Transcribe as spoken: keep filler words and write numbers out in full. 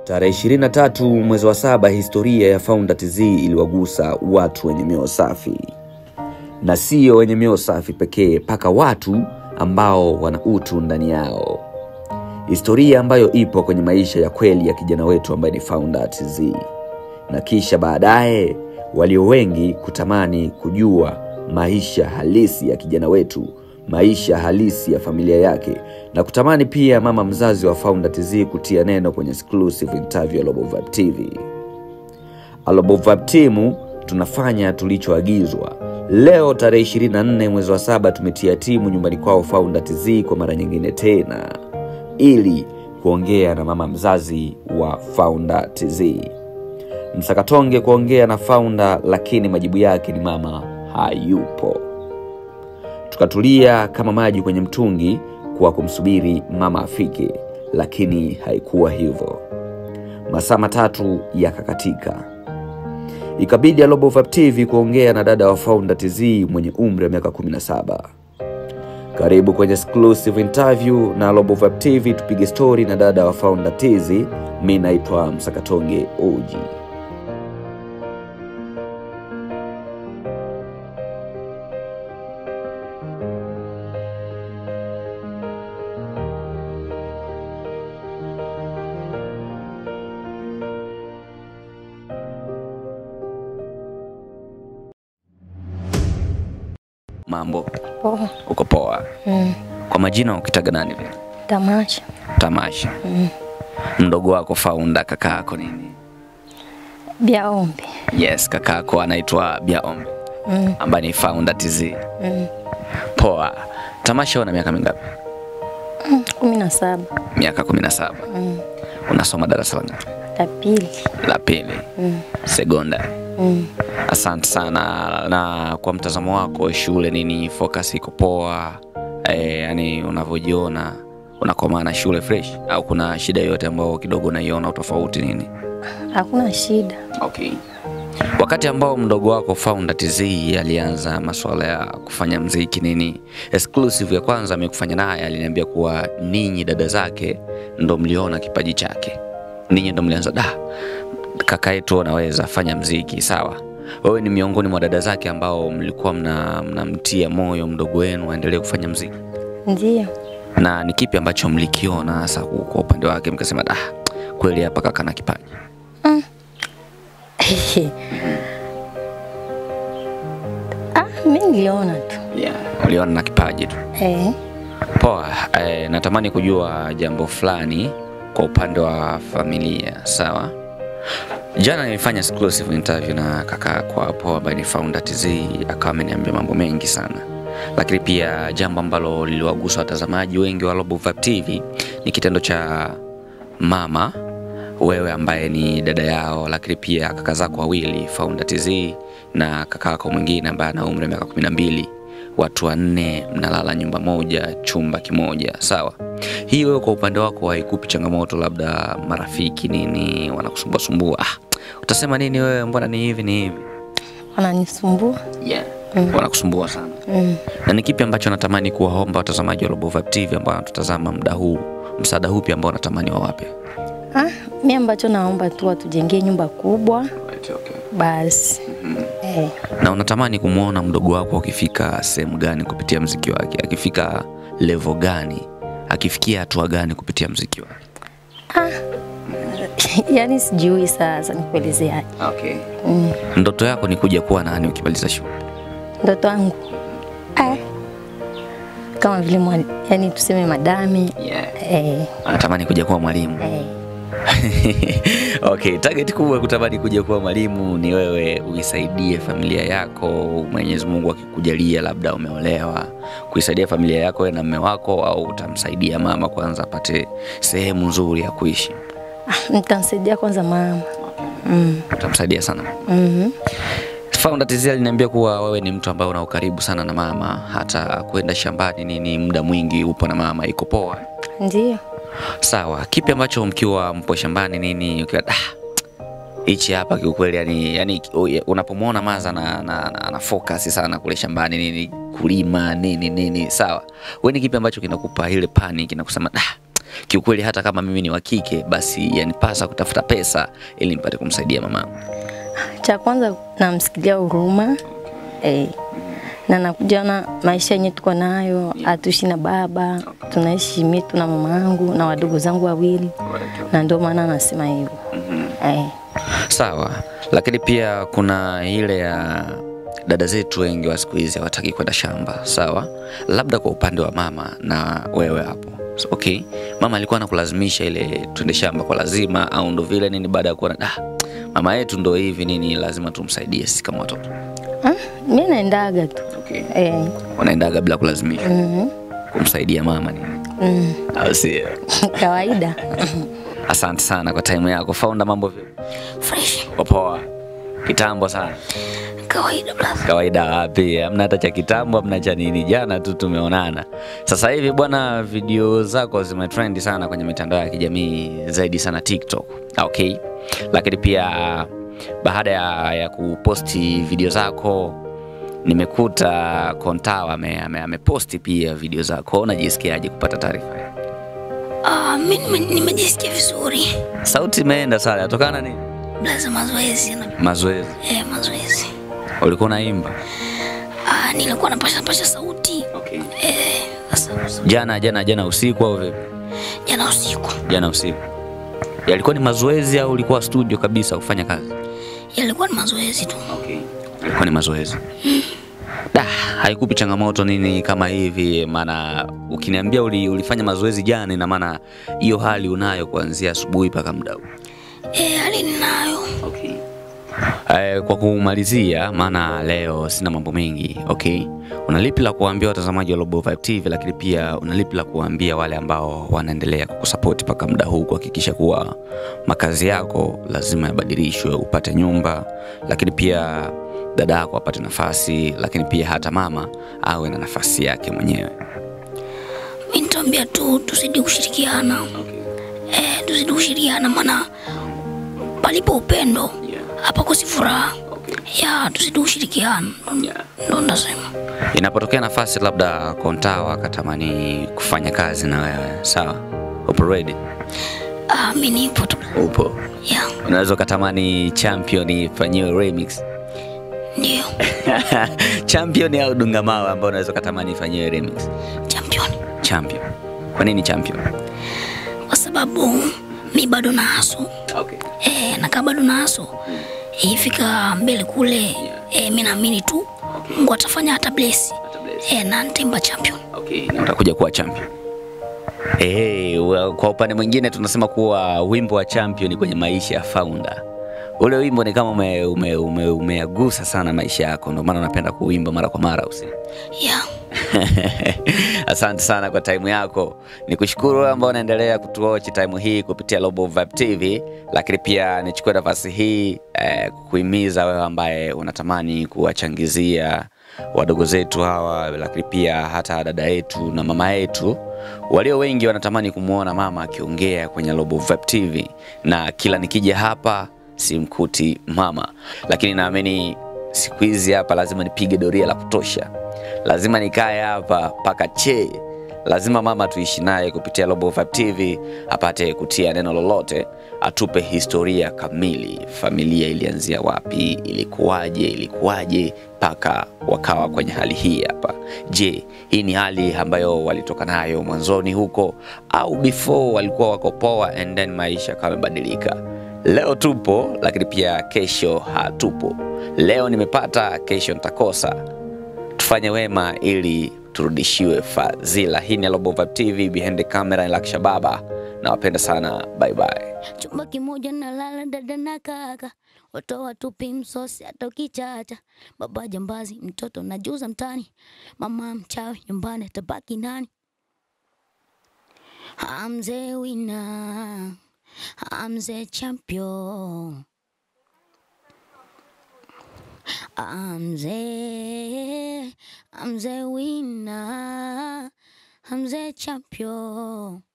Tarehe ishirini na tatu mwezi wa saba, historia ya Founder T Z iliwagusa watu wenye mioyo safi. Na sio wenye mioyo safi pekee, paka watu ambao wana utu ndani yao. Historia ambayo ipo kwenye maisha ya kweli ya kijana wetu ambaye ni Founder T Z. Na kisha baadaye walio wengi kutamani kujua maisha halisi ya kijana wetu, maisha halisi ya familia yake, na kutamani pia mama mzazi wa Founder T Z kutia neno kwenye exclusive interview ya Global Vibe T V. Global Vibe Team tunafanya tulichoagizwa. Leo tarehe ishirini na nne mwezi wa saba tumetia timu nyumbani kwao Founder T Z kwa mara nyingine tena ili kuongea na mama mzazi wa Founder T Z. Msakatonge kuongea na Founder, lakini majibu yake ni mama hayupo. Tukatulia kama maji kwenye mtungi kwa kumsubiri mama afike, lakini haikuwa hivyo. Masaa matatu yakakatika. Ikabidi Global Vibe T V kuongea na dada wa Founder T Z mwenye umri wa miaka kumi na saba. Karibu kwenye exclusive interview na Global Vibe T V, tupige story na dada wa Founder T Z. Mimi naitwa Msakatonge O G. Mambo. Poa. Uko poa? Mm. Kwa majina ukitaga nani vile? Tamasha. Tamasha. Mm. Mdogo wako Founder kakako nini? Biaombe. Yes, kakako anaitwa Biaombe. Mm. Ambaye ni Founder T Z. Mm. Poa. Tamasha una miaka mingapi? Mm. kumi na saba. Miaka kumi na saba. Mm. Unasoma darasa la ngapi? La pili. La pili. Mm. Sekondari. Mm. Asante sana. Na kwa mtazamo wako shule nini, focus iko poa? Eh, yani unavyojiona unakoma na shule fresh au kuna shida yoyote ambayo kidogo unaiona utofauti nini? Hakuna shida. Okay. Wakati ambao mdogo wako Founder T Z alianza masuala ya kufanya muziki nini, exclusive ya kwanza amekufanya naye, aliniambia kuwa ninyi dada zake ndo mliona kipaji chake. Ninyi ndo mlianza da kaka yetu anaweza fanya muziki, sawa? Wewe ni miongoni mwa dada zake ambao mlikuwa mna mnamtia moyo mdogo wenu aendelee kufanya muziki? Ndio. Na ni kipi ambacho mlikiona hasa kwa upande wake mkasema da kweli hapa kaka na kipaji? Mm. ah, mimi niliona tu. Yeah, uliona na kipaji tu. Eh. Poa, eh, natamani kujua jambo fulani kwa upande wa familia, sawa? Jana nilifanya exclusive interview na kaka kwa hapo ambaye ni Founder T Z, akawa ameniambia mambo mengi sana. Lakini pia jambo ambalo liliwagusa watazamaji wengi wa Global Vibe T V ni kitendo cha mama wewe ambaye ni dada yao, lakini pia kaka zako wawili Founder T Z na kaka yako mwingine ambaye ana umri wa miaka kumi na mbili. Watu wanne mnalala nyumba moja, chumba kimoja, sawa? Hii wewe kwa upande wako haikupi changamoto, labda marafiki nini wanakusumbua sumbua? Ah, utasema nini wewe, mbona ni hivi ni hivi? Wananisumbua. Yeah. Mm. Wanakusumbua sana. Mm. Na ni kipi ambacho natamani kuwaomba watazamaji wa Global Vibe T V ambao wanatutazama muda huu? Msaada upi ambao natamani wawape? Ah, mimi ambacho naomba tu watujengee nyumba kubwa. Right, okay. Basi. Mm -hmm. Eh. Na unatamani kumuona mdogo wako akifika sehemu gani kupitia muziki wake? Akifika level gani? Akifikia hatua gani kupitia muziki wake? Ah. Yaani sijui sasa nikuelezeaje. Okay. Mm. Ndoto yako ni kuja kuwa nani ukimaliza shule? Ndoto yangu eh kama vile mwalimu, yani tuseme madami. Yeah. Eh. Anatamani kuja kuwa mwalimu. Eh. Okay, target kubwa kutamani kuja kuwa mwalimu ni wewe uisaidie familia yako, Mwenyezi Mungu akikujalia labda umeolewa, kuisaidia familia yako wewe na mume wako, au utamsaidia mama kwanza apate sehemu nzuri ya kuishi? Ah, nitamsaidia kwanza mama. Mm. Utamsaidia sana. Mhm. Mm. Founder T Z aliniambia kuwa wewe ni mtu ambaye una ukaribu sana na mama, hata kwenda shambani nini muda mwingi upo na mama, iko poa? Ndio. Sawa, kipi ambacho mkiwa mpo shambani nini ukiwa ah hichi hapa kiukweli yani yani unapomwona maza na na, na, na focus sana kule shambani nini kulima nini nini, sawa? Wewe ni kipi ambacho kinakupa ile panic na kusema ah kiukweli hata kama mimi ni wa kike basi yanipasa kutafuta pesa ili nipate kumsaidia mamangu? Cha kwanza namsikilia huruma. Eh. Na nakuja na maisha yenyewe tuko nayo, atuishi na baba, tunaishi mimi na mamangu na wadogo zangu wawili. Na ndio maana nasema hivyo. Eh. Sawa. Lakini pia kuna ile ya dada zetu wengi wa siku hizi hawataki kwenda shamba, sawa? Labda kwa upande wa mama na wewe hapo. So, okay. Mama alikuwa anakulazimisha ile twende shamba kwa lazima au ndo vile nini baada ya kuona ah mama yetu ndo hivi nini lazima tumsaidie sisi kama watoto? Ah, mimi naendaga tu. Okay. Eh. Unaendaga bila kulazimisha. Mhm. Kumsaidia mama nini? Mhm. Au sio? Kawaida. Asante sana kwa time yako. Founder, mambo vipi? Fresh. Poa. Kitambo sana. Kawaida blaza. Kawaida wapi? Hamna hata cha kitambo, hamna cha nini. Jana tu tumeonana. Sasa hivi bwana video zako zimetrend sana kwenye mitandao ya kijamii zaidi sana TikTok. Okay. Lakini pia baada ya, ya kuposti video zako nimekuta Kontawa ameposti pia video zako. Unajisikiaje kupata taarifa? Ah, mimi nimejisikia vizuri. Sauti imeenda sana. Yatokana nini? Blaza mazoezi. Mazoezi. Eh, mazoezi. Ulikuwa unaimba? Ah, nilikuwa napasha pasha sauti. Okay. Eh, sasa jana jana jana usiku au vipi? Jana usiku. Jana usiku. Yalikuwa ni mazoezi au ulikuwa studio kabisa kufanya kazi? Yalikuwa ni mazoezi tu. Okay. Yalikuwa ni mazoezi. Mm. Da, haikupi changamoto nini kama hivi? Maana ukiniambia uli, ulifanya mazoezi jana ina maana hiyo hali unayo kuanzia asubuhi mpaka muda huu. Eh, hali ninayo. Okay. Eh, kwa kumalizia maana leo sina mambo mengi, okay? Unalipi la kuambia watazamaji wa Global Vibe T V, lakini pia unalipi la kuambia wale ambao wanaendelea kukusupport paka muda huu kuhakikisha kuwa makazi yako lazima yabadilishwe, upate nyumba, lakini pia dada yako apate nafasi, lakini pia hata mama awe na nafasi yake mwenyewe? Mimi nitaambia tu tuzidi kushirikiana. Okay. Eh, tuzidi kushirikiana maana palipo upendo hapa kwa furaha. Okay. Ya, tuzidi kushirikiana. Yeah. Ndio nasema. Inapotokea nafasi labda Kontawa akatamani kufanya kazi na wewe, sawa? Upo ready? Ah, mimi nipo tu. Upo? Yeah. Unaweza kutamani Champion ifanyiwe remix? Ndio. Champion au Dungamawe ambao unaweza kutamani ifanyiwe remix? Champion. Champion. Kwa nini Champion? Kwa sababu mimi bado na haso. Okay. Eh, na kama bado na haso. Ifika mbele kule, yeah. Eh, mimi naamini tu okay. Mungu atafanya hata bless. Eh, na nitemba champion. Okay, na utakuja kuwa champion. Eh, well, kwa upande mwingine tunasema kuwa wimbo wa Champion kwenye maisha ya Founder. Ule wimbo ni kama ume ume ume umeagusa sana maisha yako, ndio maana unapenda kuimba mara kwa mara usi. Yeah. Asante sana kwa time yako. Nikushukuru wewe ambao unaendelea kutuwatch time hii kupitia Global Vibe T V, lakini pia nichukue nafasi hii eh, kuhimiza wewe ambaye unatamani kuwachangizia wadogo zetu hawa, lakini pia hata dada yetu na mama yetu. Walio wengi wanatamani kumuona mama akiongea kwenye Global Vibe T V, na kila nikija hapa simkuti mama, lakini naamini siku hizi hapa lazima nipige doria la kutosha. Lazima nikae hapa paka che. Lazima mama tuishi naye kupitia Global Vibe T V, apate kutia neno lolote, atupe historia kamili. Familia ilianzia wapi, ilikuwaje, ilikuwaje paka wakawa kwenye hali hii hapa. Je, hii ni hali ambayo walitoka nayo mwanzoni huko au before walikuwa wako poa and then maisha kama badilika? Leo tupo lakini pia kesho hatupo. Leo nimepata, kesho nitakosa. Tufanye wema ili turudishiwe fadhila. Hii ni Global Vibe T V, behind the camera ni Laksha Baba. Nawapenda sana, bye bye. Chumba kimoja na lala dada na kaka, watu watupi msosi hata ukichacha. Baba jambazi, mtoto najuza mtani, mama mchawi, nyumbani tabaki nani? I'm the winner, I'm the champion, I'm the, I'm the winner, I'm the champion.